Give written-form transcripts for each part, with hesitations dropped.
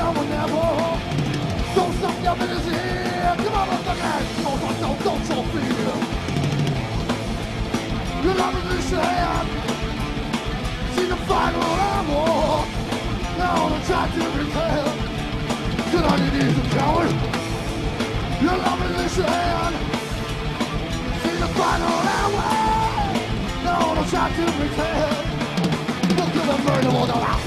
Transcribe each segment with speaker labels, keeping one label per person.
Speaker 1: now or never. Don't stop your minutes here. Come on, motherfucker. Don't show fear. Your love is in your hand. See the final hour. Now I'm trying to repel. Get on your knees, you coward. Your love is in your hand. See the final hour. Now I'm trying to repel. Look at the murder on the mouth.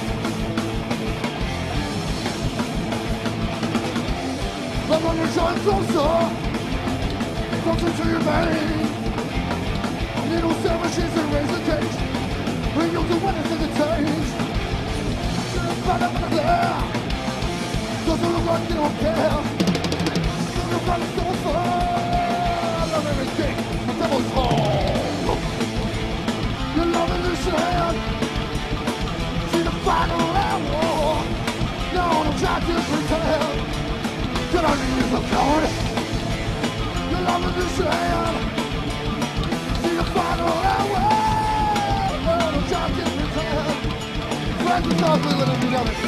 Speaker 1: Love on your joint closer. Closer to your vein. Little sandwiches and razor cage. When you do what is in the taste. Should've found out from the glare. Doesn't look like you don't care. Doesn't look like it's so far. I love everything. The devil's home. Your love in this hand. See the final hour. No, don't try to pretend. Get on your knees, a coward. Your love in this hand. The final hour. Oh, the job gets returned. Friends and stuff, we're gonna be done.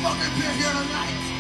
Speaker 1: fucking been here tonight.